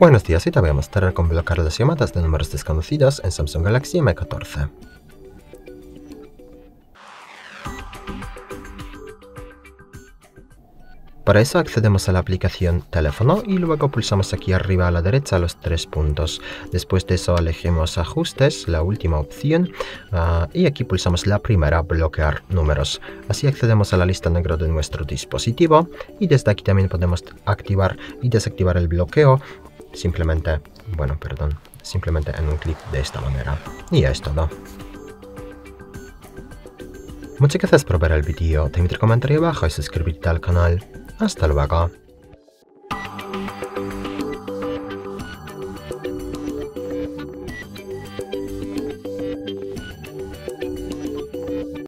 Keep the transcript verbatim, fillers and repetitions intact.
Buenos días, y te voy a mostrar cómo bloquear las llamadas de números desconocidos en Samsung Galaxy M catorce. Para eso accedemos a la aplicación Teléfono y luego pulsamos aquí arriba a la derecha los tres puntos. Después de eso elegimos Ajustes, la última opción, uh, y aquí pulsamos la primera, Bloquear números. Así accedemos a la lista negra de nuestro dispositivo y desde aquí también podemos activar y desactivar el bloqueo. Simplemente, bueno, perdón, simplemente en un clic de esta manera. Y ya es todo. Muchas gracias por ver el vídeo, te invito a comentar abajo y suscribirte al canal. Hasta luego.